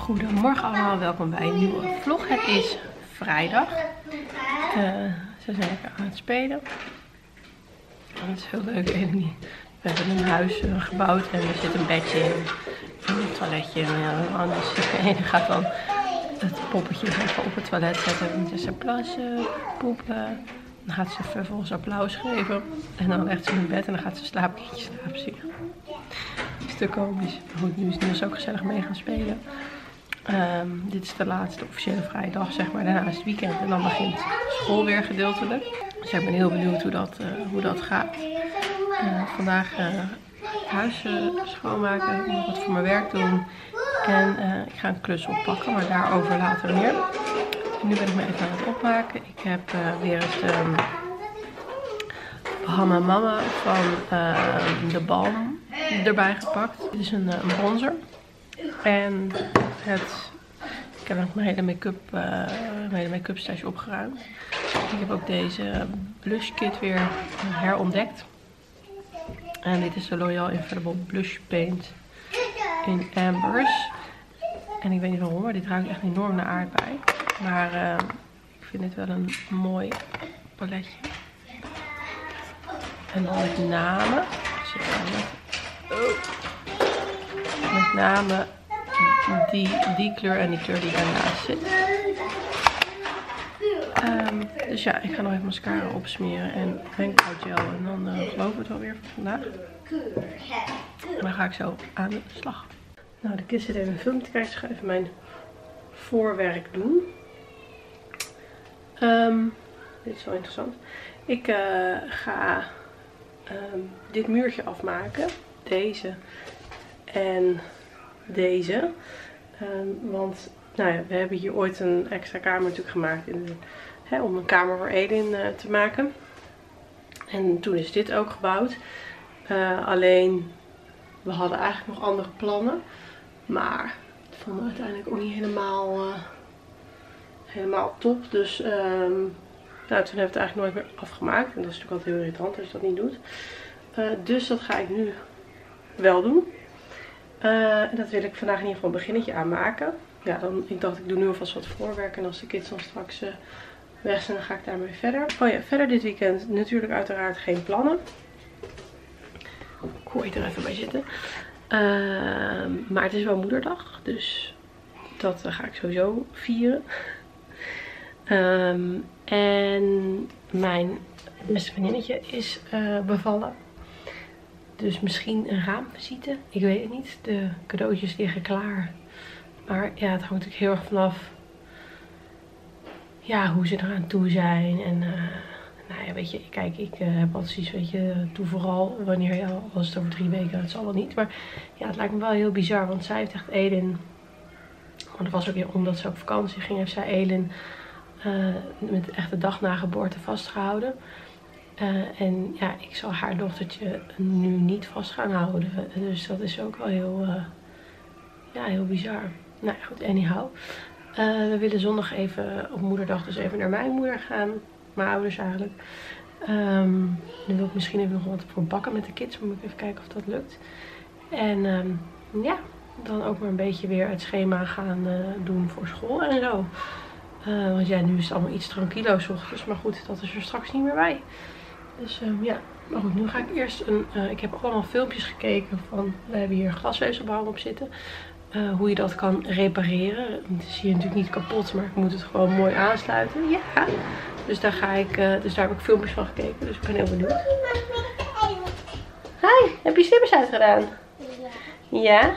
Goedemorgen allemaal, welkom bij een nieuwe vlog. Het is vrijdag. Ze zijn lekker aan het spelen. Het is heel leuk, Eleni. We hebben een huis gebouwd en er zit een bedje in. En een toiletje. En dus de ene gaat dan het poppetje even op het toilet zetten. Dus ze plassen, poepen. Dan gaat ze vervolgens applaus geven. En dan legt ze in bed en dan gaat ze slaapkindje slapen. Is te komisch. Maar goed, nu is Niels ook gezellig mee gaan spelen. Dit is de laatste officiële vrije dag, zeg maar. Daarna is het weekend en dan begint school weer gedeeltelijk. Dus ik ben heel benieuwd hoe dat gaat. Vandaag het huis schoonmaken, nog wat voor mijn werk doen. En ik ga een klus oppakken, maar daarover later meer. En nu ben ik me even aan het opmaken. Ik heb weer het Bahama Mama van de Balm erbij gepakt. Dit is een bronzer. En ik heb nog mijn hele make-up stash opgeruimd. Ik heb ook deze blush kit weer herontdekt. En dit is de L'Oreal Infallible Blush Paint in Ambers. En ik weet niet waarom, maar dit ruikt echt enorm naar aardbei. Maar ik vind dit wel een mooi paletje. En dan met name, die kleur en die kleur die daarnaast zit. Dus ja, ik ga nog even mascara opsmeren en wenkbrauwgel. En dan geloof ik het wel weer voor vandaag. En dan ga ik zo aan de slag. Nou, de kids zit even een filmpje te kijken. Dus ik ga even mijn voorwerk doen. Dit is wel interessant. Ik ga dit muurtje afmaken. Deze en deze. Want nou ja, we hebben hier ooit een extra kamer natuurlijk gemaakt om een kamer voor Edin te maken. En toen is dit ook gebouwd. Alleen we hadden eigenlijk nog andere plannen. Maar dat vonden we uiteindelijk ook niet helemaal top. Dus toen hebben we het eigenlijk nooit meer afgemaakt. En dat is natuurlijk altijd heel irritant als je dat niet doet. Dus dat ga ik nu wel doen. En dat wil ik vandaag in ieder geval een beginnetje aan maken. Ja, ik dacht ik doe nu alvast wat voorwerk. En als de kids dan straks weg zijn, dan ga ik daarmee verder. Oh ja, verder dit weekend natuurlijk uiteraard geen plannen. Ik hoor je er even bij zitten. Maar het is wel moederdag. Dus dat ga ik sowieso vieren. En mijn beste vriendinnetje is bevallen. Dus misschien een raamvisite. Ik weet het niet. De cadeautjes liggen klaar. Maar ja, het hangt natuurlijk heel erg vanaf hoe ze eraan toe zijn. En nou ja, weet je, kijk, ik heb altijd zoiets, weet je, doe vooral wanneer als het over 3 weken, het zal wel niet. Maar ja, het lijkt me wel heel bizar, want zij heeft echt Elin, want dat was ook weer omdat ze op vakantie ging, heeft zij Elin met echt de dag na geboorte vastgehouden. En ja, ik zal haar dochtertje nu niet vast gaan houden. Dus dat is ook wel heel bizar. Nou goed, anyhow. We willen zondag even op moederdag dus even naar mijn moeder gaan. Mijn ouders eigenlijk. Nu wil ik misschien even nog wat voor bakken met de kids. Maar moet ik even kijken of dat lukt. En ja, dan ook maar een beetje weer het schema gaan doen voor school en zo. Want ja, nu is het allemaal iets tranquilo 's ochtends. Maar goed, dat is er straks niet meer bij. Dus ja, maar goed, nu ga ik eerst ik heb allemaal filmpjes gekeken van, we hebben hier glasvezelbouw op zitten. Hoe je dat kan repareren. Het is hier natuurlijk niet kapot, maar ik moet het gewoon mooi aansluiten. Ja, dus daar heb ik filmpjes van gekeken, dus ik ben heel benieuwd. Hi, heb je slippers uitgedaan? Ja. Ja?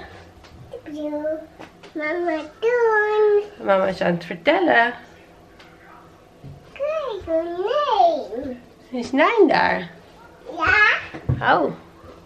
Mama doen. Mama is aan het vertellen. Kijk, nee. Is Nijn daar? Ja. Oh.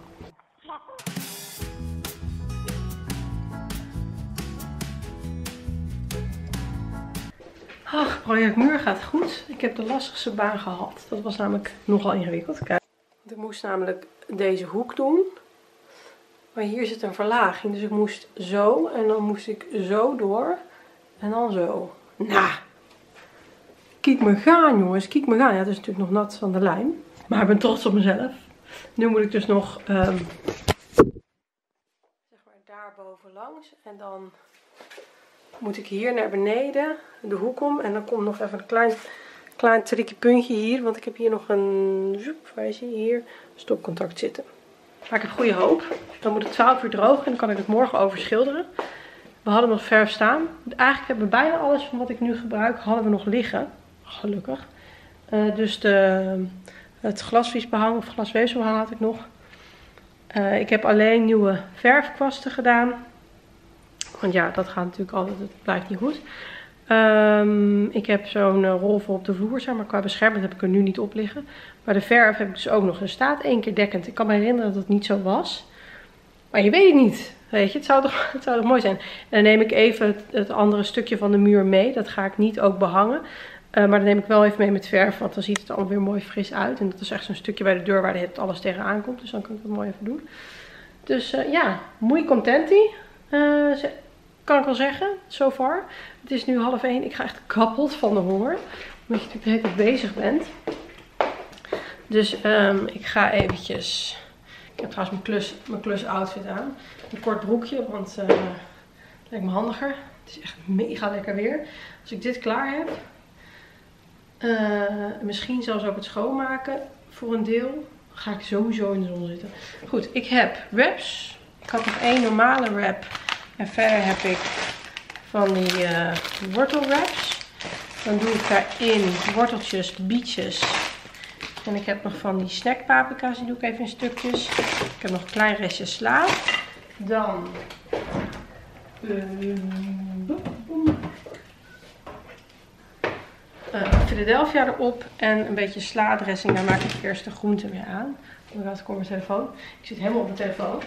Ach, projectmuur gaat goed. Ik heb de lastigste baan gehad. Dat was namelijk nogal ingewikkeld. Kijk. Ik moest namelijk deze hoek doen. Maar hier zit een verlaging. Dus ik moest zo. En dan moest ik zo door. En dan zo. Nou. Kijk me gaan, jongens. Kijk me gaan. Ja, het is natuurlijk nog nat van de lijm. Maar ik ben trots op mezelf. Nu moet ik dus nog zeg maar daarboven langs. En dan moet ik hier naar beneden, de hoek om. En dan komt nog even een klein tricky puntje hier. Want ik heb hier nog een, waar is hij? Hier, stopcontact zitten. Maar ik heb goede hoop. Dan moet het 12 uur drogen en dan kan ik het morgen overschilderen. We hadden nog verf staan. Eigenlijk hebben we bijna alles van wat ik nu gebruik, hadden we nog liggen. Gelukkig. Dus het glasvliesbehang of glasweefselbehang had ik nog. Ik heb alleen nieuwe verfkwasten gedaan. Want ja, dat gaat natuurlijk altijd, het blijft niet goed. Ik heb zo'n rol voor op de vloer, zeg maar qua bescherming heb ik er nu niet op liggen. Maar de verf heb ik dus ook nog. Er staat 1 keer dekkend. Ik kan me herinneren dat het niet zo was. Maar je weet het niet. Weet je, het zou toch mooi zijn. En dan neem ik even het andere stukje van de muur mee. Dat ga ik niet ook behangen. Maar dan neem ik wel even mee met verf. Want dan ziet het allemaal weer mooi fris uit. En dat is echt zo'n stukje bij de deur waar het alles tegenaan komt. Dus dan kan ik dat mooi even doen. Dus ja, muy contenti. Kan ik wel zeggen, so far. Het is nu 12:30. Ik ga echt kapot van de honger. Omdat je natuurlijk de hele tijd bezig bent. Dus ik ga eventjes... Ik heb trouwens mijn klus outfit aan. Een kort broekje, want het lijkt me handiger. Het is echt mega lekker weer. Als ik dit klaar heb... misschien zelfs ook het schoonmaken voor een deel. Ga ik sowieso in de zon zitten. Goed, ik heb wraps. Ik had nog 1 normale wrap. En verder heb ik van die wortelwraps. Dan doe ik daarin worteltjes, bietjes. En ik heb nog van die snackpaprika's. Die doe ik even in stukjes. Ik heb nog een klein restje sla. Dan... Philadelphia erop. En een beetje sla-dressing. Daar maak ik eerst de groenten weer aan. Dan gaat ik op mijn telefoon. Ik zit helemaal op mijn telefoon.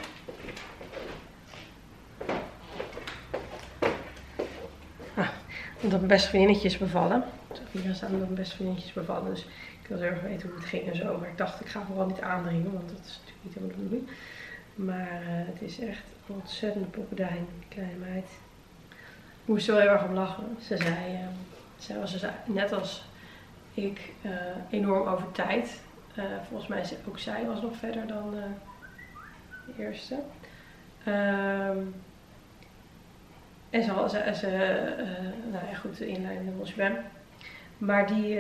Omdat mijn beste vriendinnetjes bevallen. Hier staan dat mijn beste vriendinnetjes bevallen. Dus ik wilde erg weten hoe het ging en zo. Maar ik dacht, ik ga vooral niet aandringen. Want dat is natuurlijk niet helemaal de bedoeling. Maar het is echt een ontzettende poppendijn. Kleine meid. Ik moest er wel heel erg om lachen. Ze zei, net als ik, enorm over tijd. Volgens mij ook zij was nog verder dan de eerste. En nou ja goed, de inleiding was zwem. Maar die,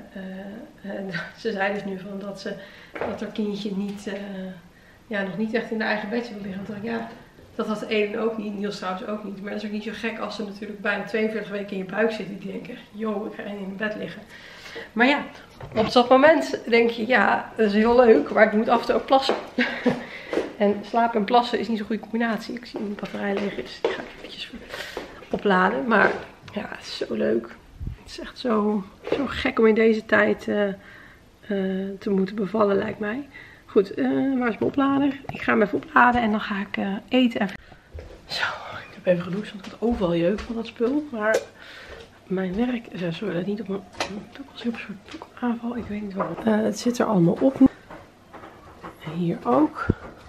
ze zei dus nu van dat haar kindje niet, nog niet echt in de eigen bedje wil liggen. Toen dacht ik, ja, dat had Eden ook niet, Niels trouwens ook niet. Maar dat is ook niet zo gek als ze natuurlijk bijna 42 weken in je buik zit. Die denken, joh, ik ga in mijn bed liggen. Maar ja, op dat moment denk je, ja, dat is heel leuk, maar ik moet af en toe ook plassen. En slapen en plassen is niet zo'n goede combinatie. Ik zie mijn batterij leeg is. Die ga ik eventjes opladen. Maar ja, het is zo leuk. Het is echt zo gek om in deze tijd te moeten bevallen, lijkt mij. Goed, waar is mijn oplader? Ik ga hem even opladen en dan ga ik eten. Zo, ik heb even gedoucht, want ik had overal jeuk van dat spul. Maar mijn werk, sorry, dat niet op mijn was op een soort aanval. Ik weet niet waarom. Het zit er allemaal op. Hier ook.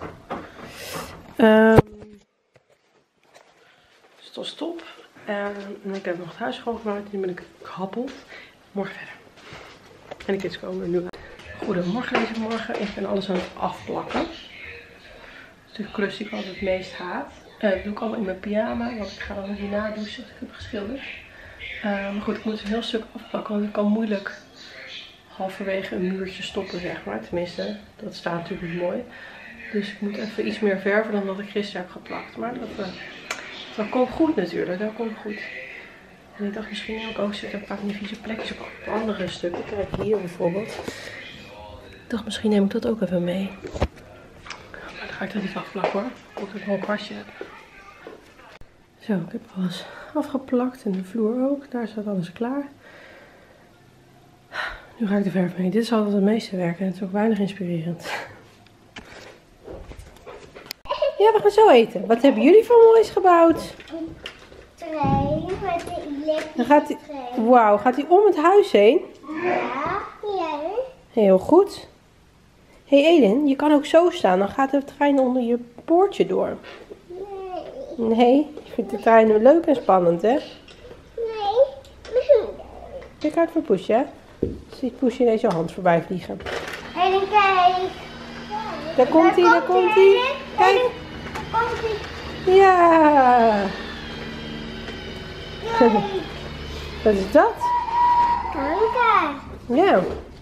Dus het was top. En ik heb nog het huis schoongemaakt. Nu ben ik gehappeld. Morgen verder. En de kids komen er nu uit. Goedemorgen deze morgen. Ik ben alles aan het afplakken. Dus de klus die ik altijd het meest haat. Dat doe ik allemaal in mijn pyjama. Want ik ga dan hierna douchen als ik heb geschilderd. Maar goed, ik moet een heel stuk afplakken. Want ik kan moeilijk halverwege een muurtje stoppen, zeg maar. Tenminste, dat staat natuurlijk niet mooi. Dus ik moet even iets meer verven dan dat ik gisteren heb geplakt. Maar dat komt goed natuurlijk. Dat komt goed. En ik dacht misschien heb ik ook zitten een paar van die vieze plekjes op andere stukken. Kijk hier bijvoorbeeld. Ik dacht misschien neem ik dat ook even mee. Maar dan ga ik dat niet afplakken hoor. Omdat ik nog een kwastje heb. Zo, ik heb alles afgeplakt. En de vloer ook. Daar staat alles klaar. Nu ga ik de verf mee. Dit is altijd het meeste werken. En het is ook weinig inspirerend. Ja, we gaan zo eten. Wat hebben jullie voor moois gebouwd? Trein met de elektrische trein. Wauw, gaat hij om het huis heen? Ja, jij? Heel goed. Hé Eden, je kan ook zo staan. Dan gaat de trein onder je poortje door. Nee. Nee, je vindt de trein leuk en spannend, hè? Nee. Kijk uit voor Poesje, hè? Ziet Poesje ineens je hand voorbij vliegen. Hé, kijk. Daar komt hij, daar komt hij. Kijk. Daar komt hij. Ja. Wat is dat? Kanker. Ja.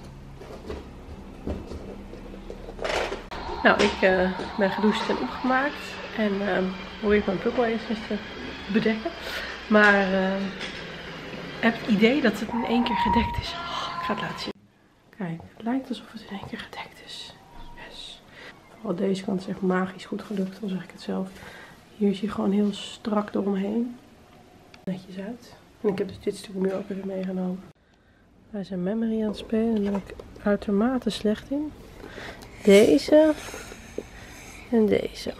Nou, ik ben gedoucht en opgemaakt. En probeer ik mijn pupil eens te bedekken. Maar ik heb het idee dat het in één keer gedekt is. Oh, ik ga het laten zien. Kijk, het lijkt alsof het in één keer gedekt is. Yes. Vooral deze kant is echt magisch goed gelukt, al zeg ik het zelf. Hier is hij gewoon heel strak eromheen. Netjes uit. En ik heb dus dit stuk nu ook even meegenomen. Wij zijn memory aan het spelen en daar ben ik uitermate slecht in. Deze en deze.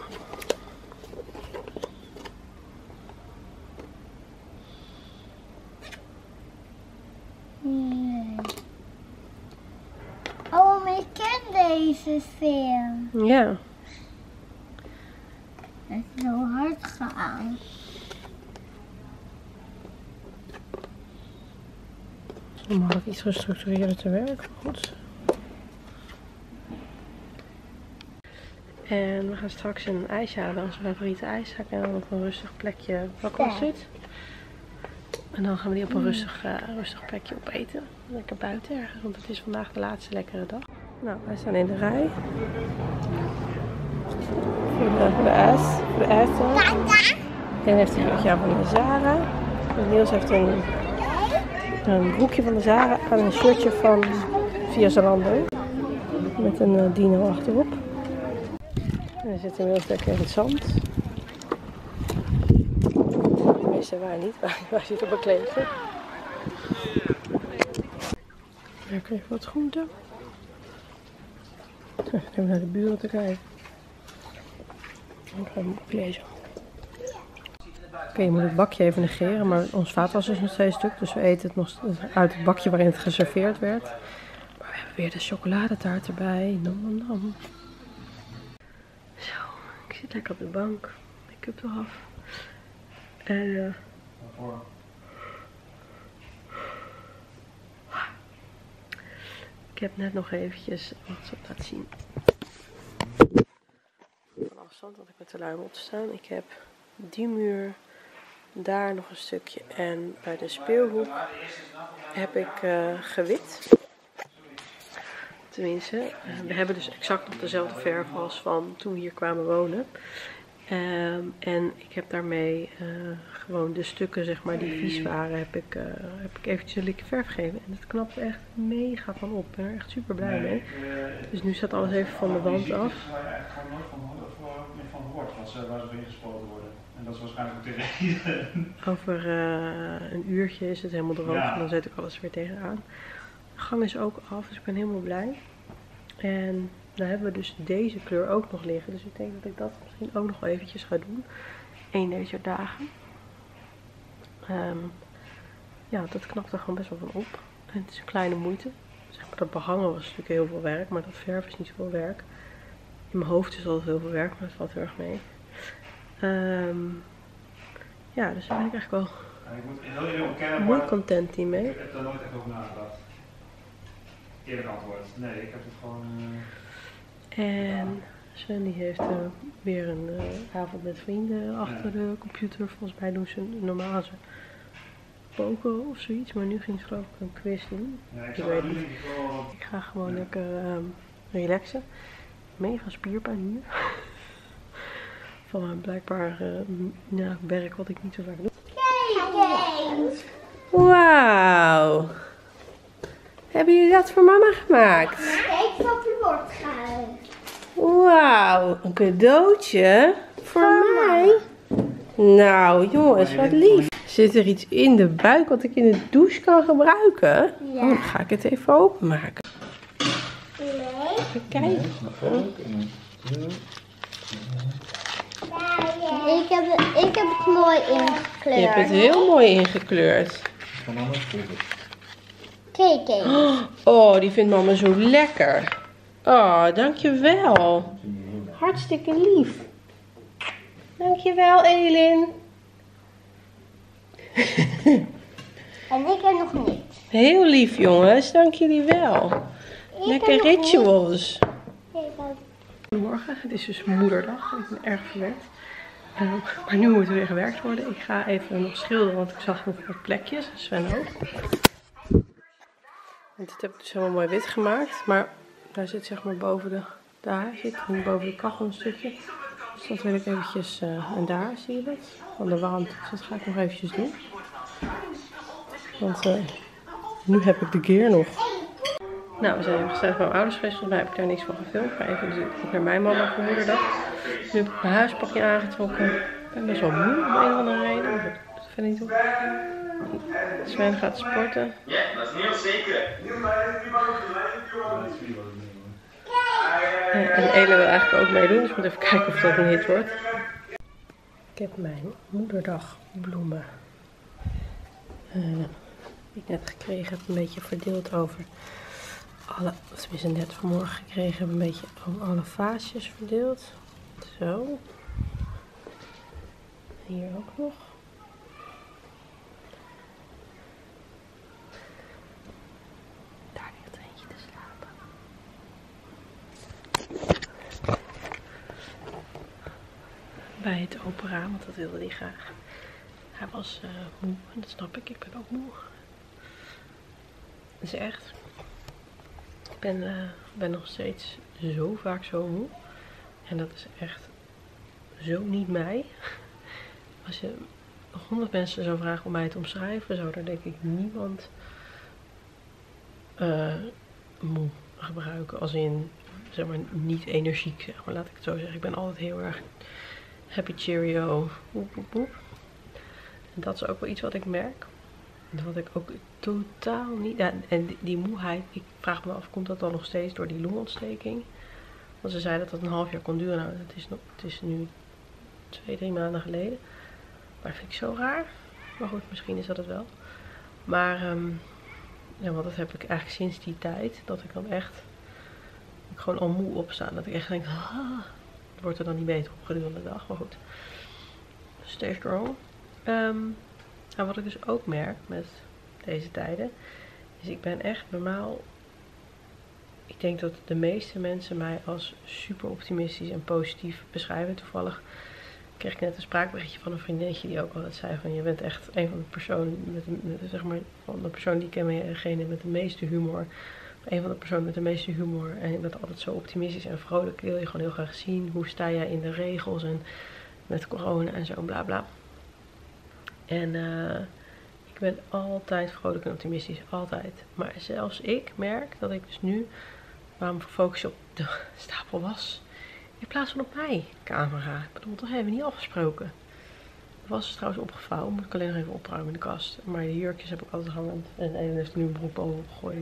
Nee. Oh, maar ik ken deze film. Ja. Het is zo hard gaan. Dan mag ik iets gestructureerder te werk. Goed. En we gaan straks een ijsje halen, onze favoriete ijszaak. En dan op een rustig plekje. Wat kost dit? En dan gaan we die op een rustig plekje opeten. Lekker buiten ergens, want het is vandaag de laatste lekkere dag. Nou, wij staan in de rij. Voor de ijs. Voor de ijszaak. En heeft een jurkje aan van de Zara. En Niels heeft een broekje van de Zara aan een shirtje van Via Zalando. Met een dino achterop. En hij zit inmiddels lekker in het zand. De meeste waren niet, waar zit op een kleedje. Lekker even wat groenten. Even naar de buren te kijken. Ik ga hem oplezen. Oké, je moet het bakje even negeren, maar ons vaatwasser is nog steeds stuk. Dus we eten het nog uit het bakje waarin het geserveerd werd. Maar we hebben weer de chocoladetaart erbij. Nam, nam, nam. Zo, ik zit lekker op de bank. Make-up eraf. En ik heb net nog eventjes, wat zal ik laten zien, van afstand, want ik ben te lui om op te staan. Ik heb die muur, daar nog een stukje en bij de speelhoek heb ik gewit. Tenminste, we hebben dus exact nog dezelfde verf als van toen we hier kwamen wonen. En ik heb daarmee gewoon de stukken, zeg maar, die vies waren, heb ik eventjes een likje verf gegeven. En het knapt er echt mega van op. Ik ben er echt super blij mee. Dus nu staat alles even van de wand af. Waar je eigenlijk gewoon nooit meer van hoort, waar ze ingespoten worden. En dat is waarschijnlijk ook de reden. Over een uurtje is het helemaal droog en dan zet ik alles weer tegenaan. De gang is ook af, dus ik ben helemaal blij. En dan hebben we dus deze kleur ook nog liggen. Dus ik denk dat ik dat misschien ook nog wel eventjes ga doen. Eén deze dagen. Ja, dat knapt er gewoon best wel van op. En het is een kleine moeite. Zeg maar, dat behangen was natuurlijk heel veel werk. Maar dat verf is niet zoveel werk. In mijn hoofd is altijd heel veel werk, maar dat valt heel erg mee. Ja, dus daar ben ik eigenlijk wel Ik moet heel eerlijk ontkennen, mooi content hiermee. Ik heb daar nooit echt over nagedacht. Eerlijk antwoord. Nee, ik heb het gewoon... En Sven die heeft weer een avond met vrienden achter de computer. Volgens mij doen ze normaal ze poken of zoiets. Maar nu ging ze geloof ik een quiz doen. Ja, Ik weet niet. Ik ga gewoon lekker relaxen. Mega spierpijn hier. Van mijn blijkbaar werk wat ik niet zo vaak doe. Kijk. Wauw. Hebben jullie dat voor mama gemaakt? Kijk wat er wordt gehaald. Wauw, een cadeautje voor mij. Nou jongens, wat lief. Zit er iets in de buik wat ik in de douche kan gebruiken? Ja. Oh, dan ga ik het even openmaken. Nee. Even kijken. Ik heb het mooi ingekleurd. Je hebt het heel mooi ingekleurd. Kijk. Oh, die vindt mama zo lekker. Oh, dankjewel. Hartstikke lief. Dankjewel, Elin. En ik heb nog niks. Heel lief, jongens. Dank jullie wel. Lekker rituals. Goedemorgen, het is dus moederdag. Ik ben erg verwend. Maar nu moet er weer gewerkt worden. Ik ga even nog schilderen, want ik zag nog wat plekjes. Sven ook. En dit heb ik dus helemaal mooi wit gemaakt. Maar daar zit zeg maar boven boven de kachel een stukje. Dus dat wil ik eventjes, en daar zie je dat, van de wand. Dus dat ga ik nog eventjes doen. Want nu heb ik de gear nog. Nou, we zijn even gezellig bij mijn ouders geweest. Volgens mij heb ik daar niks van gefilmd. Maar even dus naar mijn mama voor moederdag. Nu heb ik mijn huispakje aangetrokken. Ik ben best wel moe om een of andere reden. Maar dat vind ik niet op. Sven gaat sporten. Ja, dat is heel zeker. En Ele wil eigenlijk ook meedoen. Dus ik moet even kijken of dat een hit wordt. Ik heb mijn moederdagbloemen. Die ik net gekregen heb. Een beetje verdeeld over alle. Tenminste net vanmorgen gekregen heb. Een beetje over alle vaasjes verdeeld. Zo. Hier ook nog. Daar ligt er eentje te slapen. Bij het open raam, want dat wilde hij graag. Hij was moe, en dat snap ik. Ik ben ook moe. Dat is echt. Ik ben nog steeds zo vaak zo moe. En dat is echt zo niet mij. Als je 100 mensen zou vragen om mij te omschrijven, zou er denk ik niemand moe gebruiken. Als in, zeg maar, niet energiek, zeg maar, laat ik het zo zeggen. Ik ben altijd heel erg happy cheerio. Woep, woep, woep. En dat is ook wel iets wat ik merk. Wat ik ook totaal niet... Ja, en die moeheid, ik vraag me af, komt dat dan nog steeds door die longontsteking? Want ze zei dat dat een half jaar kon duren. Nou, het is nu 2-3 maanden geleden. Maar dat vind ik zo raar. Maar goed, misschien is dat het wel. Maar, ja, want dat heb ik eigenlijk sinds die tijd. Dat ik dan echt gewoon al moe opstaan. Dat ik echt denk, het wordt er dan niet beter op gedurende de dag. Maar goed, stay strong. En wat ik dus ook merk met deze tijden, is ik ben echt normaal. Ik denk dat de meeste mensen mij als super optimistisch en positief beschrijven. Toevallig kreeg ik net een spraakberichtje van een vriendinnetje die ook altijd zei van, je bent echt een van de personen zeg maar, van de persoon die ik ken, degene met de meeste humor. Een van de personen met de meeste humor. En je bent altijd zo optimistisch en vrolijk. Ik wil je gewoon heel graag zien. Hoe sta jij in de regels en met corona en zo bla bla. En ik ben altijd vrolijk en optimistisch. Altijd. Maar zelfs ik merk dat ik dus nu, waarom focus je op de stapel was, in plaats van op mij, camera. Ik bedoel, toch hebben we niet afgesproken. De was is trouwens opgevouwen. Moet ik alleen nog even opruimen in de kast. Maar de jurkjes heb ik altijd hangend. En Eden heeft er nu een broek boven gegooid.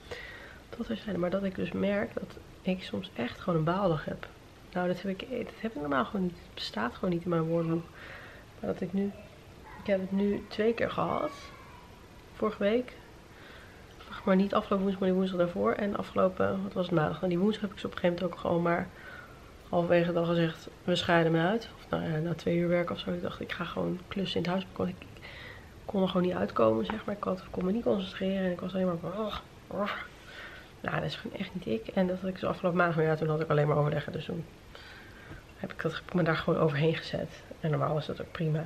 Maar dat ik dus merk dat ik soms echt gewoon een baaldag heb. Nou, dat heb ik normaal gewoon niet. Het bestaat gewoon niet in mijn woordenboek. Maar dat ik heb het nu 2 keer gehad. Vorige week. Maar niet afgelopen woensdag, maar die woensdag daarvoor. En afgelopen, wat was het, maandag. Nou, die woensdag heb ik ze op een gegeven moment ook gewoon maar halverwege dan gezegd, we scheiden me uit. Of nou ja, na 2 uur werk of zo. Ik dacht, ik ga gewoon klussen in het huis. Ik kon er gewoon niet uitkomen, zeg maar. Ik kon me niet concentreren. En ik was alleen maar van, nou, dat is gewoon echt niet ik. En dat had ik dus afgelopen maandag, maar ja, toen had ik alleen maar overleggen. Dus toen heb ik me daar gewoon overheen gezet. En normaal is dat ook prima.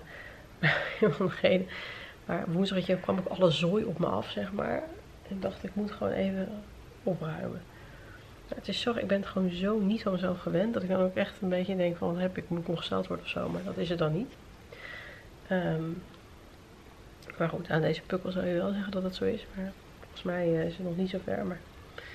Maar woensdag kwam ook alle zooi op me af, zeg maar. En ik dacht, ik moet gewoon even opruimen. Maar het is zo, ik ben het gewoon zo niet van mezelf gewend. Dat ik dan ook echt een beetje denk van, moet ik ongesteld worden of zo. Maar dat is het dan niet. Maar goed, aan deze pukkel zou je wel zeggen dat het zo is. Maar volgens mij is het nog niet zo ver. Maar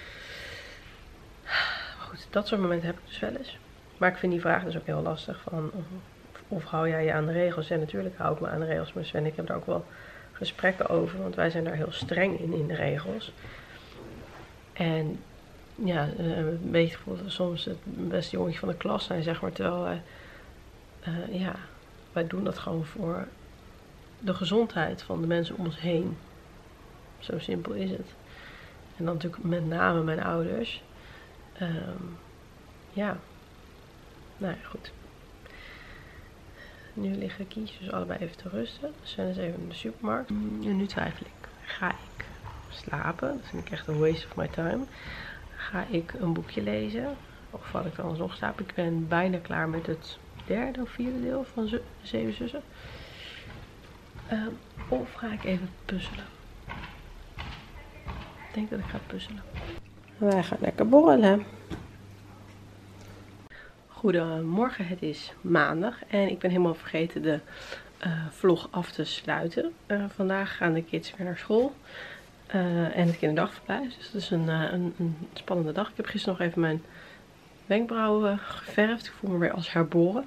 goed, dat soort momenten heb ik dus wel eens. Maar ik vind die vraag dus ook heel lastig. Van, of hou jij je aan de regels? Ja, natuurlijk hou ik me aan de regels. Maar Sven, ik heb daar ook wel gesprekken over. Want wij zijn daar heel streng in de regels. En ja, weet je bijvoorbeeld soms het beste jongetje van de klas zijn, zeg maar. Terwijl wij doen dat gewoon voor de gezondheid van de mensen om ons heen. Zo simpel is het. En dan natuurlijk met name mijn ouders. Nou ja, goed. Nu liggen Kies dus allebei even te rusten. Sven is even in de supermarkt. En nu twijfel ik. Ga ik slapen? Dat vind ik echt een waste of my time. Ga ik een boekje lezen? Of val ik dan alsnog slapen? Ik ben bijna klaar met het derde of vierde deel van 7 zussen. Of ga ik even puzzelen. Ik denk dat ik ga puzzelen. Wij gaan lekker borrelen. Goedemorgen, het is maandag en ik ben helemaal vergeten de vlog af te sluiten. Vandaag gaan de kids weer naar school en het kinderdagverblijf. Dus dat is een spannende dag. Ik heb gisteren nog even mijn wenkbrauwen geverfd. Ik voel me weer als herboren.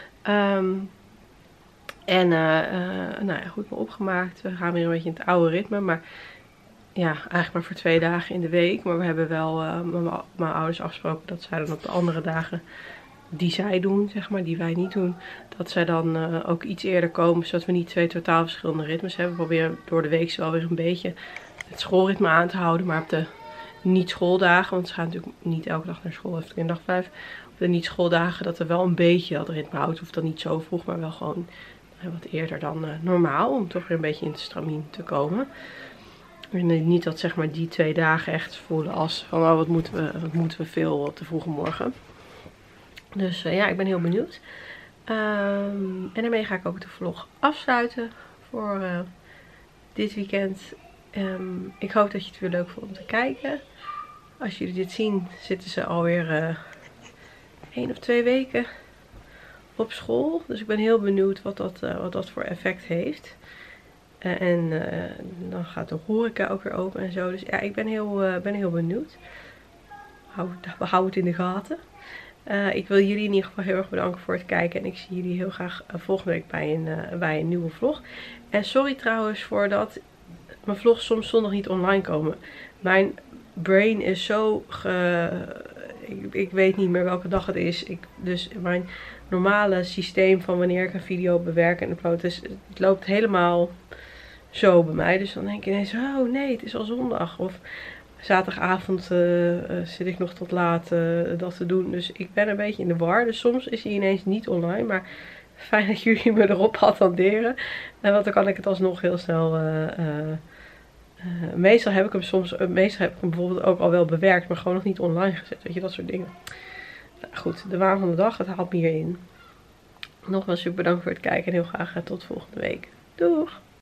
Nou ja, goed, me opgemaakt. We gaan weer een beetje in het oude ritme, maar ja, eigenlijk maar voor 2 dagen in de week. Maar we hebben wel met mijn ouders afgesproken dat zij dan op de andere dagen die zij doen, zeg maar, die wij niet doen, dat zij dan ook iets eerder komen, zodat we niet 2 totaal verschillende ritmes hebben. We proberen door de week wel weer een beetje het schoolritme aan te houden, maar op de niet schooldagen, want ze gaan natuurlijk niet elke dag naar school, heeft kinderdagverblijf. Op de niet schooldagen dat er wel een beetje dat ritme houdt, hoeft dan niet zo vroeg, maar wel gewoon wat eerder dan normaal, om toch weer een beetje in het stramien te komen. En niet dat zeg maar die 2 dagen echt voelen als van oh, wat moeten we veel op de vroege morgen. Dus ja, ik ben heel benieuwd. En daarmee ga ik ook de vlog afsluiten voor dit weekend. Ik hoop dat je het weer leuk vond om te kijken. Als jullie dit zien, zitten ze alweer 1 of 2 weken op school. Dus ik ben heel benieuwd wat dat voor effect heeft. Dan gaat de horeca ook weer open en zo. Dus ja, ik ben heel benieuwd. Hou het in de gaten. Ik wil jullie in ieder geval heel erg bedanken voor het kijken. En ik zie jullie heel graag volgende week bij een nieuwe vlog. En sorry trouwens voor dat mijn vlogs soms zondag niet online komen. Mijn brain is zo ik weet niet meer welke dag het is. Dus mijn normale systeem van wanneer ik een video bewerk en upload, het loopt helemaal zo bij mij. Dus dan denk je ineens, oh nee, het is al zondag. Of zaterdagavond zit ik nog tot laat dat te doen. Dus ik ben een beetje in de war. Dus soms is hij ineens niet online. Maar fijn dat jullie me erop attenderen. Want dan kan ik het alsnog heel snel. Meestal heb ik hem bijvoorbeeld ook al wel bewerkt. Maar gewoon nog niet online gezet. Weet je, dat soort dingen. Nou goed, de waan van de dag. Het haalt me hierin. Nogmaals super bedankt voor het kijken. En heel graag tot volgende week. Doeg!